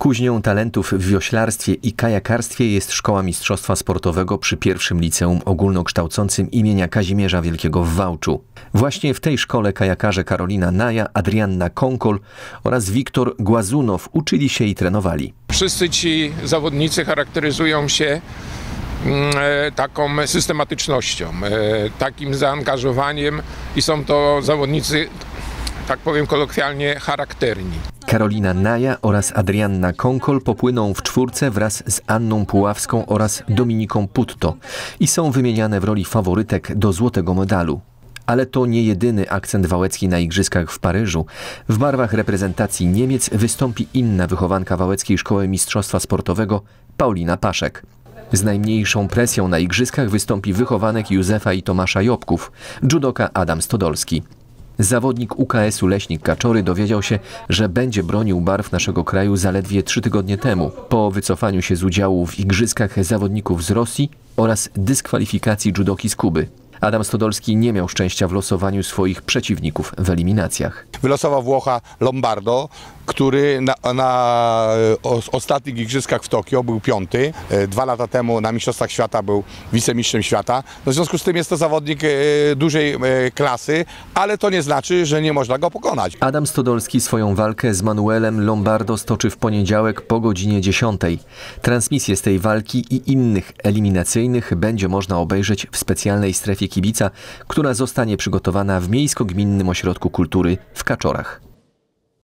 Kuźnią talentów w wioślarstwie i kajakarstwie jest Szkoła Mistrzostwa Sportowego przy pierwszym liceum ogólnokształcącym imienia Kazimierza Wielkiego w Wałczu. Właśnie w tej szkole kajakarze Karolina Naja, Adrianna Konkol oraz Wiktor Głazunow uczyli się i trenowali. Wszyscy ci zawodnicy charakteryzują się taką systematycznością, takim zaangażowaniem i są to zawodnicy, tak powiem kolokwialnie, charakterni. Karolina Naja oraz Adrianna Konkol popłyną w czwórce wraz z Anną Puławską oraz Dominiką Putto i są wymieniane w roli faworytek do złotego medalu. Ale to nie jedyny akcent wałecki na igrzyskach w Paryżu. W barwach reprezentacji Niemiec wystąpi inna wychowanka Wałeckiej Szkoły Mistrzostwa Sportowego, Paulina Paszek. Z najmniejszą presją na igrzyskach wystąpi wychowanek Józefa i Tomasza Jobków, judoka Adam Stodolski. Zawodnik UKS-u Leśnik Kaczory dowiedział się, że będzie bronił barw naszego kraju zaledwie 3 tygodnie temu, po wycofaniu się z udziału w igrzyskach zawodników z Rosji oraz dyskwalifikacji judoki z Kuby. Adam Stodolski nie miał szczęścia w losowaniu swoich przeciwników w eliminacjach. Wylosował Włocha Lombardo, który na ostatnich igrzyskach w Tokio był 5. 2 lata temu na Mistrzostwach Świata był wicemistrzem świata. No w związku z tym jest to zawodnik dużej klasy, ale to nie znaczy, że nie można go pokonać. Adam Stodolski swoją walkę z Manuelem Lombardo stoczy w poniedziałek po godzinie 10. Transmisję z tej walki i innych eliminacyjnych będzie można obejrzeć w specjalnej strefie kibica, która zostanie przygotowana w Miejsko-Gminnym Ośrodku Kultury w Kaczorach.